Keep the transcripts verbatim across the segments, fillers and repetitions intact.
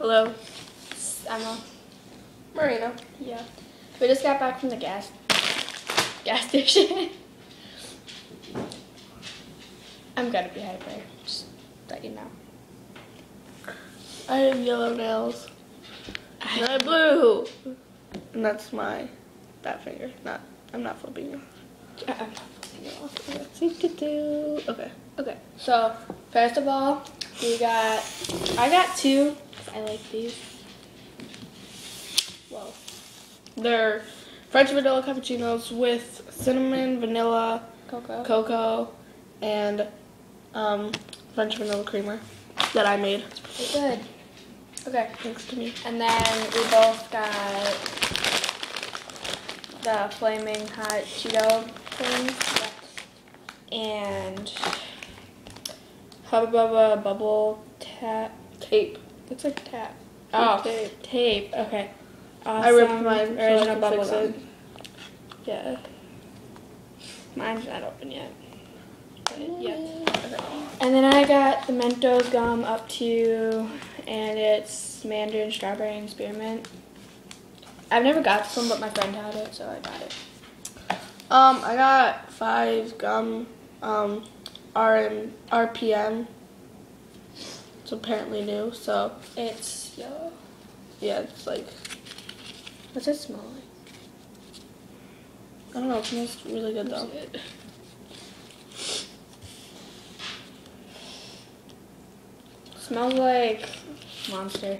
Hello. Emma. Marina. Yeah. We just got back from the gas gas station. I'm gonna be hyper. Just let you know. I have yellow nails. And I have blue. And that's my fat finger. Not. I'm not flipping you. I'm not flipping you off. Let's see to do. Okay. Okay. So first of all, we got. I got two. I like these. Whoa. They're French vanilla cappuccinos with cinnamon, vanilla, Cocoa. cocoa, and um, French vanilla creamer that I made. Pretty good. Okay. Thanks to me. And then we both got the flaming hot Cheeto things. And Hubba Bubba bubble tap Tape. looks like tap. Oh, Tape. tape. Okay. Awesome. I ripped mine so I original can bubble fix gum. it. Yeah. Mine's not open yet. But yeah. Okay. And then I got the Mentos gum up to, and it's mandarin, strawberry, and spearmint. I've never got this one, but my friend had it, so I got it. Um, I got five gum, um, R M, R P M. It's apparently new, so It's yellow. yeah, it's like, What's it smell like? I don't know, it smells really good though. Is it- Smells like Monster.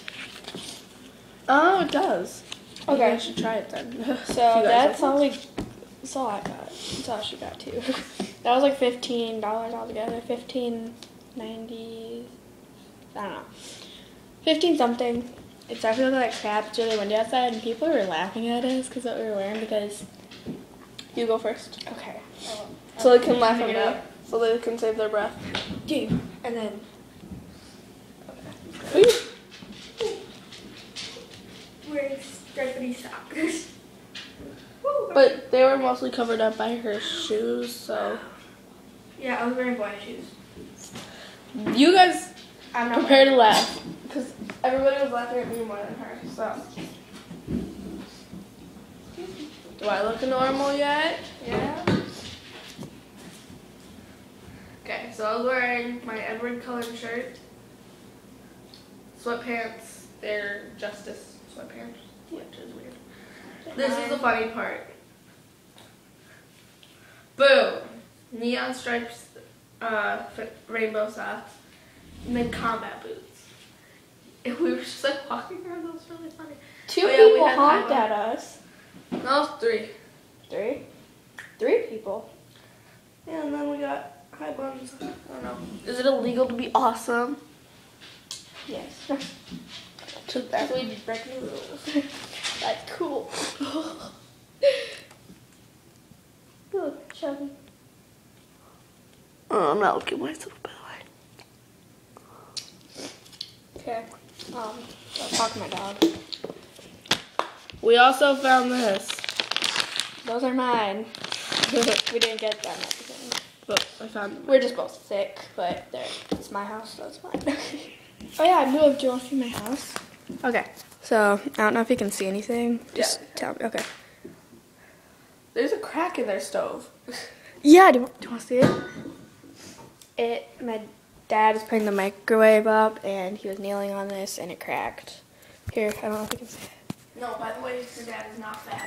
Oh, it does. Okay. Maybe I should try it then. So You guys that's like all we. That's all I got. That's all she got too. That was like fifteen dollars altogether. Fifteen ninety. I don't know. Fifteen something. It's definitely like crap. It's really windy outside, and people were laughing at us because what we were wearing. Because You go first. okay. So they can laugh at Figure me. it out. So they can save their breath. Dude, and then. Wearing stripedy socks. But they were mostly covered up by her shoes, so. Yeah, I was wearing boy shoes. You guys I'm not prepare to laugh. Because everybody was laughing at me more than her, so. Do I look normal yet? Yeah. Okay, so I was wearing my Edward Cullen shirt, sweatpants, they're Justice sweatpants, which is weird. This is the funny part. Boom! Neon stripes, uh, f- rainbow socks, and then combat boots. And we were just like walking around, that was really funny. Two Oh, yeah, we people had honked high at us. That was three. Three? Three people. Yeah, and then we got high buns. I don't know. Is it illegal to be awesome? Yes. Took that. So we just break the rules. That's cool. Look, Shelby. Oh, I'm not looking at myself, by the way. Okay. Um, I'll talk to my dog. We also found this. Those are mine. We didn't get them at the time. But I found them. We're just both sick, but they're, it's my house, so it's fine. Oh yeah, I moved. Do you want to see my house? Okay. So, I don't know if you can see anything. Just Yeah. tell me. Okay. There's a crack in their stove. Yeah, do you, do you want to see it? It, my dad is putting the microwave up, and he was kneeling on this, and it cracked. Here, I don't know if you can see it. No, by the way, your dad is not fat.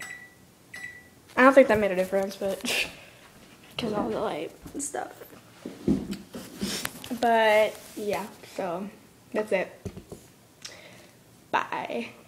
I don't think that made a difference, but because all the light and stuff. But, yeah, so that's it. Bye.